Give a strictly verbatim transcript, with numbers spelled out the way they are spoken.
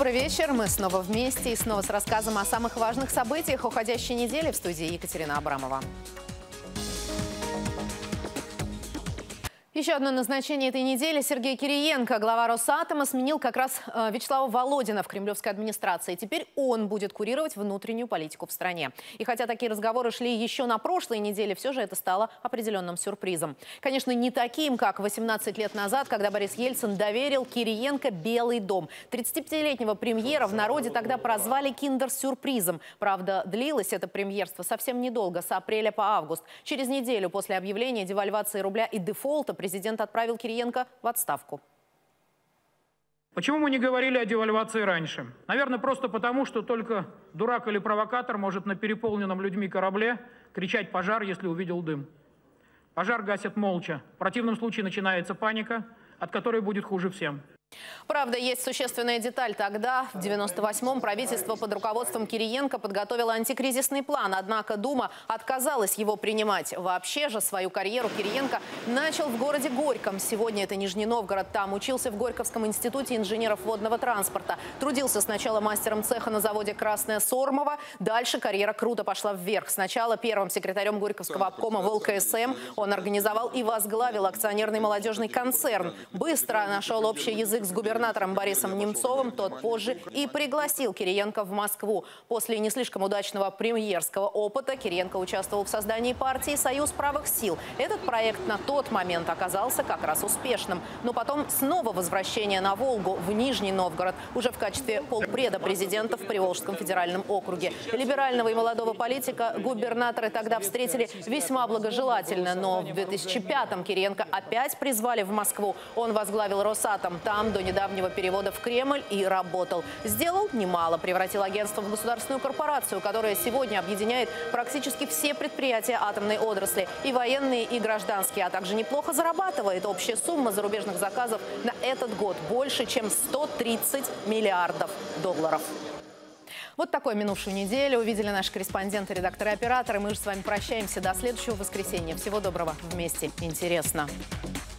Добрый вечер. Мы снова вместе и снова с рассказом о самых важных событиях уходящей недели в студии Екатерина Абрамова. Еще одно назначение этой недели. Сергей Кириенко, глава Росатома, сменил как раз э, Вячеслава Володина в кремлевской администрации. Теперь он будет курировать внутреннюю политику в стране. И хотя такие разговоры шли еще на прошлой неделе, все же это стало определенным сюрпризом. Конечно, не таким, как восемнадцать лет назад, когда Борис Ельцин доверил Кириенко Белый дом. тридцатипятилетнего премьера в народе тогда прозвали киндер-сюрпризом. Правда, длилось это премьерство совсем недолго, с апреля по август. Через неделю после объявления девальвации рубля и дефолта президент отправил Кириенко в отставку. Почему мы не говорили о девальвации раньше? Наверное, просто потому, что только дурак или провокатор может на переполненном людьми корабле кричать «пожар», если увидел дым. Пожар гасят молча. В противном случае начинается паника, от которой будет хуже всем. Правда, есть существенная деталь. Тогда, в девяносто восьмом, правительство под руководством Кириенко подготовило антикризисный план. Однако Дума отказалась его принимать. Вообще же свою карьеру Кириенко начал в городе Горьком. Сегодня это Нижний Новгород. Там учился в Горьковском институте инженеров водного транспорта. Трудился сначала мастером цеха на заводе «Красная Сормова». Дальше карьера круто пошла вверх. Сначала первым секретарем Горьковского обкома ВЛКСМ он организовал и возглавил акционерный молодежный концерн. Быстро нашел общий язык с губернатором Борисом Немцовым, тот позже и пригласил Кириенко в Москву. После не слишком удачного премьерского опыта Кириенко участвовал в создании партии «Союз правых сил». Этот проект на тот момент оказался как раз успешным. Но потом снова возвращение на Волгу, в Нижний Новгород, уже в качестве полпреда президента в Приволжском федеральном округе. Либерального и молодого политика губернаторы тогда встретили весьма благожелательно. Но в две тысячи пятом Кириенко опять призвали в Москву. Он возглавил Росатом. Там до недавнего перевода в Кремль и работал. Сделал немало, превратил агентство в государственную корпорацию, которая сегодня объединяет практически все предприятия атомной отрасли, и военные, и гражданские, а также неплохо зарабатывает. Общая сумма зарубежных заказов на этот год больше, чем сто тридцать миллиардов долларов. Вот такой минувшую неделю увидели наши корреспонденты, редакторы и операторы. Мы же с вами прощаемся до следующего воскресенья. Всего доброго. Вместе интересно.